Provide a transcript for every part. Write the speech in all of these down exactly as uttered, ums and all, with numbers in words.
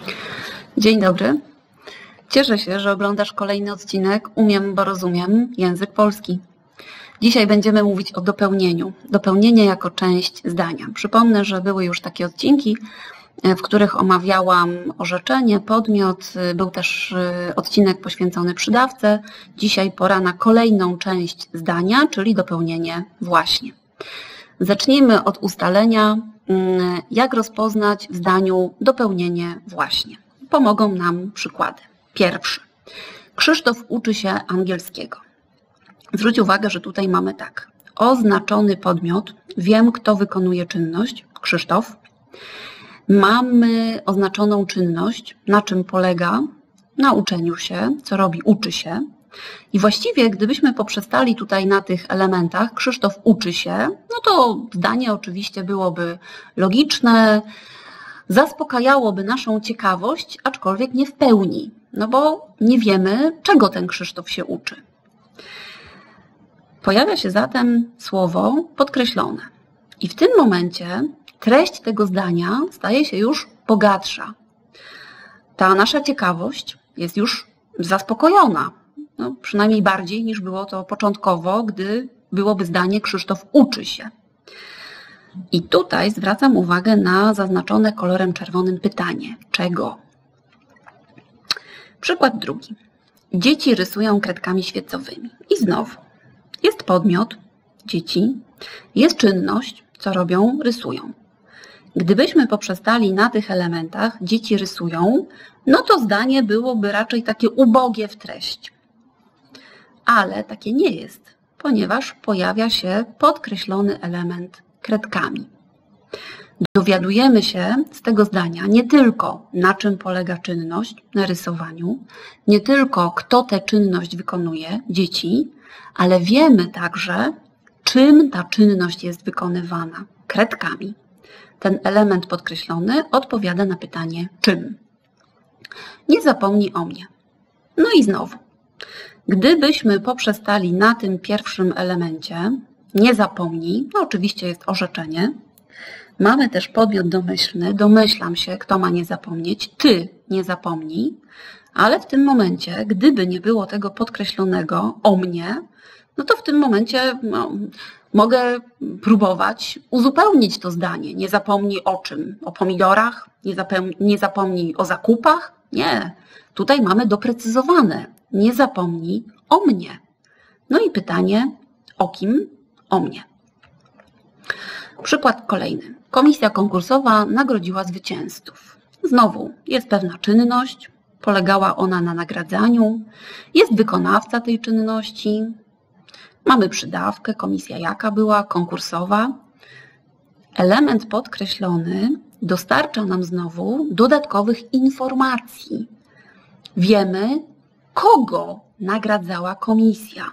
Dzień dobry. Cieszę się, że oglądasz kolejny odcinek Umiem, bo rozumiem język polski. Dzisiaj będziemy mówić o dopełnieniu. Dopełnienie jako część zdania. Przypomnę, że były już takie odcinki, w których omawiałam orzeczenie, podmiot. Był też odcinek poświęcony przydawce. Dzisiaj pora na kolejną część zdania, czyli dopełnienie właśnie. Zacznijmy od ustalenia, jak rozpoznać w zdaniu dopełnienie właśnie. Pomogą nam przykłady. Pierwszy. Krzysztof uczy się angielskiego. Zwróć uwagę, że tutaj mamy tak. Oznaczony podmiot. Wiem, kto wykonuje czynność. Krzysztof. Mamy oznaczoną czynność. Na czym polega? Na uczeniu się. Co robi? Uczy się. I właściwie, gdybyśmy poprzestali tutaj na tych elementach, Krzysztof uczy się, no to zdanie oczywiście byłoby logiczne, zaspokajałoby naszą ciekawość, aczkolwiek nie w pełni, no bo nie wiemy, czego ten Krzysztof się uczy. Pojawia się zatem słowo podkreślone. I w tym momencie treść tego zdania staje się już bogatsza. Ta nasza ciekawość jest już zaspokojona. No, przynajmniej bardziej niż było to początkowo, gdy byłoby zdanie Krzysztof uczy się. I tutaj zwracam uwagę na zaznaczone kolorem czerwonym pytanie. Czego? Przykład drugi. Dzieci rysują kredkami świecowymi. I znowu jest podmiot, dzieci, jest czynność, co robią? Rysują. Gdybyśmy poprzestali na tych elementach, dzieci rysują, no to zdanie byłoby raczej takie ubogie w treść. Ale takie nie jest, ponieważ pojawia się podkreślony element kredkami. Dowiadujemy się z tego zdania nie tylko, na czym polega czynność na rysowaniu, nie tylko, kto tę czynność wykonuje, dzieci, ale wiemy także, czym ta czynność jest wykonywana, kredkami. Ten element podkreślony odpowiada na pytanie czym. Nie zapomnij o mnie. No i znowu. Gdybyśmy poprzestali na tym pierwszym elemencie, nie zapomnij, no oczywiście jest orzeczenie, mamy też podmiot domyślny, domyślam się, kto ma nie zapomnieć, ty nie zapomnij, ale w tym momencie, gdyby nie było tego podkreślonego o mnie, no to w tym momencie no, mogę próbować uzupełnić to zdanie. Nie zapomnij o czym? O pomidorach? Nie zapomnij, nie zapomnij o zakupach? Nie. Tutaj mamy doprecyzowane. Nie zapomnij o mnie. No i pytanie, o kim? O mnie. Przykład kolejny. Komisja konkursowa nagrodziła zwycięzców. Znowu jest pewna czynność, polegała ona na nagradzaniu, jest wykonawca tej czynności, mamy przydawkę, komisja jaka była, konkursowa. Element podkreślony dostarcza nam znowu dodatkowych informacji. Wiemy, kogo nagradzała komisja.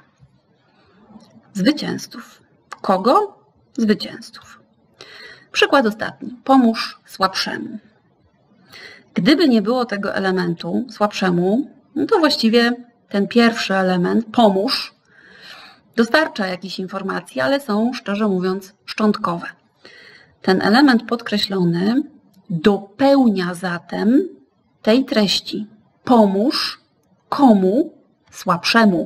Zwycięzców. Kogo? Zwycięzców. Przykład ostatni. Pomóż słabszemu. Gdyby nie było tego elementu słabszemu, no to właściwie ten pierwszy element, pomóż, dostarcza jakichś informacji, ale są, szczerze mówiąc, szczątkowe. Ten element podkreślony dopełnia zatem tej treści. Pomóż komu? Słabszemu.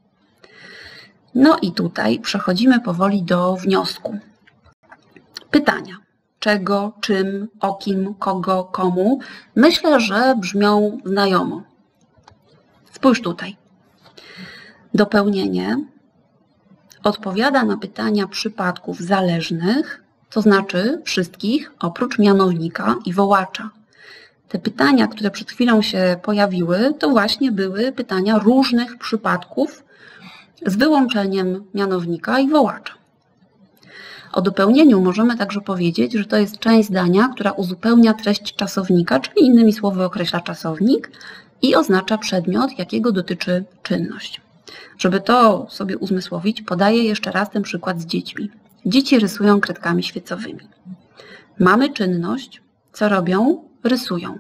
No i tutaj przechodzimy powoli do wniosku. Pytania. Czego, czym, o kim, kogo, komu? Myślę, że brzmią znajomo. Spójrz tutaj. Dopełnienie odpowiada na pytania przypadków zależnych, to znaczy wszystkich oprócz mianownika i wołacza. Te pytania, które przed chwilą się pojawiły, to właśnie były pytania różnych przypadków z wyłączeniem mianownika i wołacza. O dopełnieniu możemy także powiedzieć, że to jest część zdania, która uzupełnia treść czasownika, czyli innymi słowy określa czasownik i oznacza przedmiot, jakiego dotyczy czynność. Żeby to sobie uzmysłowić, podaję jeszcze raz ten przykład z dziećmi. Dzieci rysują kredkami świecowymi. Mamy czynność, co robią? Rysują.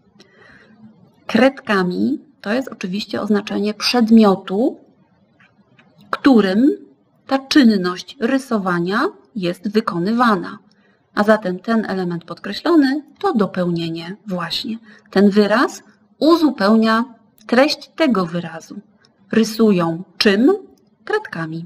Kredkami to jest oczywiście oznaczenie przedmiotu, którym ta czynność rysowania jest wykonywana. A zatem ten element podkreślony to dopełnienie właśnie. Ten wyraz uzupełnia treść tego wyrazu. Rysują czym? Kredkami.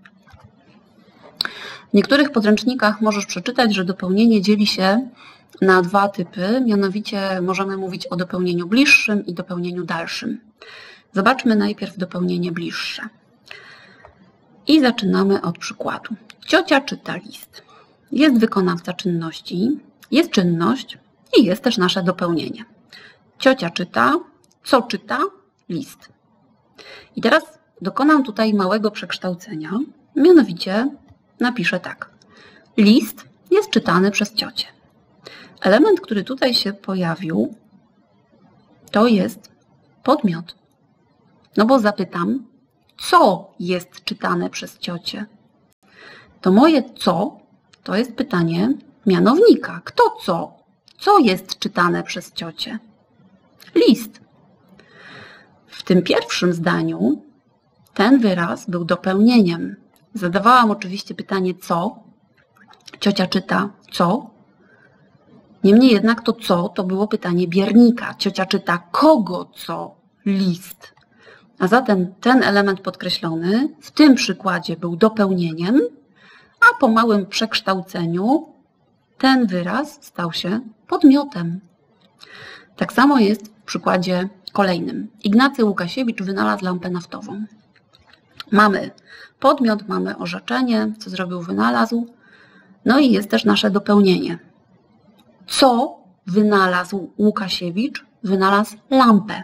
W niektórych podręcznikach możesz przeczytać, że dopełnienie dzieli się na dwa typy, mianowicie możemy mówić o dopełnieniu bliższym i dopełnieniu dalszym. Zobaczmy najpierw dopełnienie bliższe. I zaczynamy od przykładu. Ciocia czyta list. Jest wykonawca czynności, jest czynność i jest też nasze dopełnienie. Ciocia czyta, co czyta? List. I teraz dokonam tutaj małego przekształcenia, mianowicie napiszę tak. List jest czytany przez ciocię. Element, który tutaj się pojawił, to jest podmiot. No bo zapytam, co jest czytane przez ciocię? To moje co to jest pytanie mianownika. Kto co? Co jest czytane przez ciocię? List. W tym pierwszym zdaniu ten wyraz był dopełnieniem. Zadawałam oczywiście pytanie co? Ciocia czyta co? Niemniej jednak to co to było pytanie biernika. Ciocia czyta kogo co? List. A zatem ten element podkreślony w tym przykładzie był dopełnieniem, a po małym przekształceniu ten wyraz stał się podmiotem. Tak samo jest w przykładzie kolejnym. Ignacy Łukasiewicz wynalazł lampę naftową. Mamy podmiot, mamy orzeczenie, co zrobił, wynalazł, no i jest też nasze dopełnienie. Co wynalazł Łukasiewicz? Wynalazł lampę.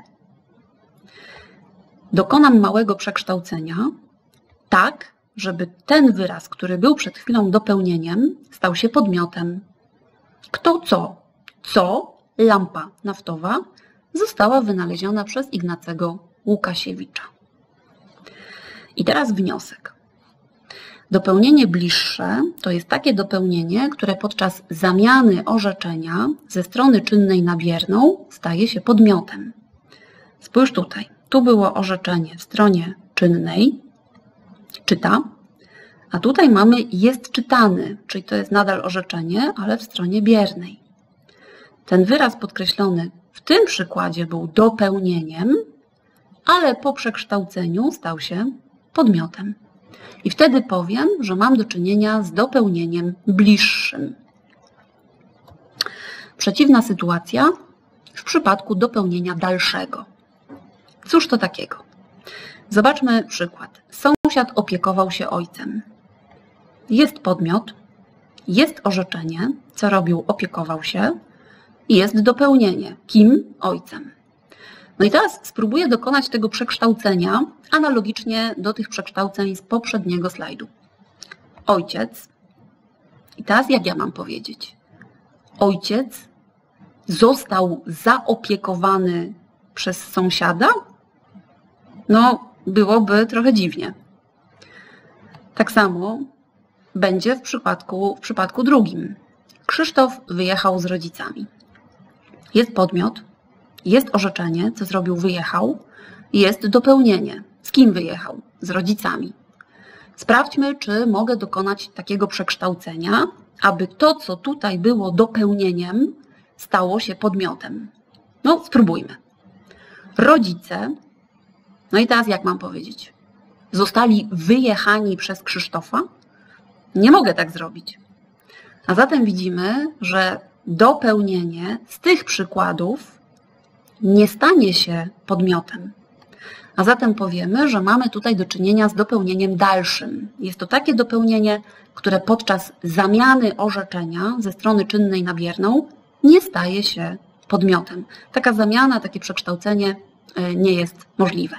Dokonam małego przekształcenia, tak, żeby ten wyraz, który był przed chwilą dopełnieniem, stał się podmiotem. Kto co? Co? Lampa naftowa została wynaleziona przez Ignacego Łukasiewicza. I teraz wniosek. Dopełnienie bliższe to jest takie dopełnienie, które podczas zamiany orzeczenia ze strony czynnej na bierną staje się podmiotem. Spójrz tutaj. Tu było orzeczenie w stronie czynnej, czyta, a tutaj mamy jest czytany, czyli to jest nadal orzeczenie, ale w stronie biernej. Ten wyraz podkreślony w tym przykładzie był dopełnieniem, ale po przekształceniu stał się podmiotem. I wtedy powiem, że mam do czynienia z dopełnieniem bliższym. Przeciwna sytuacja w przypadku dopełnienia dalszego. Cóż to takiego? Zobaczmy przykład. Sąsiad opiekował się ojcem. Jest podmiot, jest orzeczenie, co robił, opiekował się, i jest dopełnienie. Kim? Ojcem. No i teraz spróbuję dokonać tego przekształcenia analogicznie do tych przekształceń z poprzedniego slajdu. Ojciec. I teraz jak ja mam powiedzieć? Ojciec został zaopiekowany przez sąsiada? No, byłoby trochę dziwnie. Tak samo będzie w przypadku, w przypadku drugim. Krzysztof wyjechał z rodzicami. Jest podmiot, jest orzeczenie, co zrobił, wyjechał, jest dopełnienie. Z kim wyjechał? Z rodzicami. Sprawdźmy, czy mogę dokonać takiego przekształcenia, aby to, co tutaj było dopełnieniem, stało się podmiotem. No, spróbujmy. Rodzice, no i teraz jak mam powiedzieć? Zostali wyjechani przez Krzysztofa? Nie mogę tak zrobić. A zatem widzimy, że dopełnienie z tych przykładów nie stanie się podmiotem. A zatem powiemy, że mamy tutaj do czynienia z dopełnieniem dalszym. Jest to takie dopełnienie, które podczas zamiany orzeczenia ze strony czynnej na bierną nie staje się podmiotem. Taka zamiana, takie przekształcenie nie jest możliwe.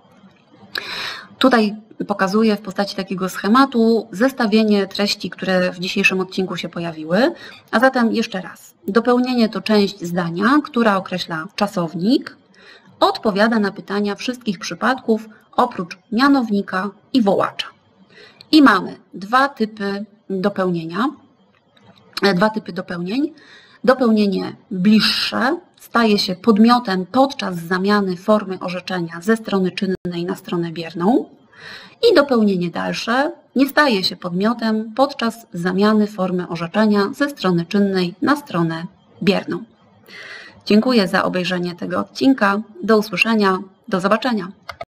Tutaj pokazuję w postaci takiego schematu zestawienie treści, które w dzisiejszym odcinku się pojawiły. A zatem jeszcze raz. Dopełnienie to część zdania, która określa czasownik, odpowiada na pytania wszystkich przypadków oprócz mianownika i wołacza. I mamy dwa typy dopełnienia, dwa typy dopełnień. Dopełnienie bliższe staje się podmiotem podczas zamiany formy orzeczenia ze strony czynnej na stronę bierną, I dopełnienie dalsze nie staje się podmiotem podczas zamiany formy orzeczenia ze strony czynnej na stronę bierną. Dziękuję za obejrzenie tego odcinka. Do usłyszenia. Do zobaczenia.